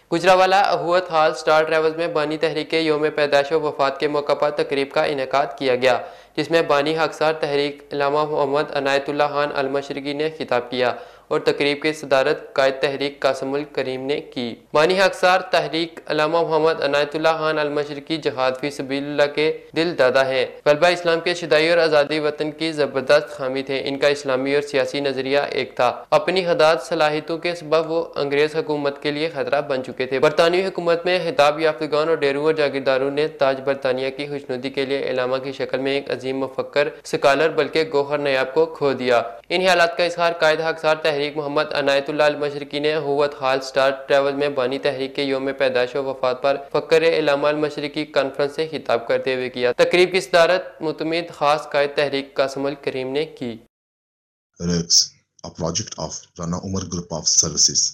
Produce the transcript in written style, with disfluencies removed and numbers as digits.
گجرانوالہ اخوت hall star travels میں بانی تحریک کے یوم پیدائش و وفات کے موقع پر تقریب کا انعقاد کیا گیا، جس میں بانی حقسار تحریک علامہ محمد عنایت اللہ خان المشرقی نے خطاب کیا اور تقریب کی صدارت قائد تحریک قاسم الکریم نے کی۔ بانی حقسار تحریک علامہ محمد عنایت اللہ خان المشرقی جہاد فی سبیل اللہ کے دل دادا ہیں۔ غلبہ اسلام کے شدائی اور آزادی وطن کی زبردست حامی تھے۔ ان کا اسلامی اور سیاسی نظریہ ایک تھا۔ اپنی حداد صلاحیتوں کے سبب وہ انگریز حکومت کے لیے خطرہ بن چکے تھے۔ برطانوی حکومت میں خطاب یافتگان اور ڈیروں اور جاگیرداروں نے تاج برطانیہ کی خوشنودی کے لیے علامہ کی شکل میں ایک عظیم مفکر، سکالر بلکہ گوہر نیاب کو کھو دیا۔ ان حالات کا اظہار قائد حقسار تحریک محمد عنایت اللہ المشرقی نے اخوت ہال سٹار ٹریول میں بانی تحریک کے یوم پیدائش و وفات پر فخر علامہ المشرقی کانفرنس سے خطاب کرتے ہوئے کیا۔ تقریب کی صدارت معتمد خاص قائد تحریک قاسم الکریم نے کی۔ REX, a project of Rana Umar Group of Services.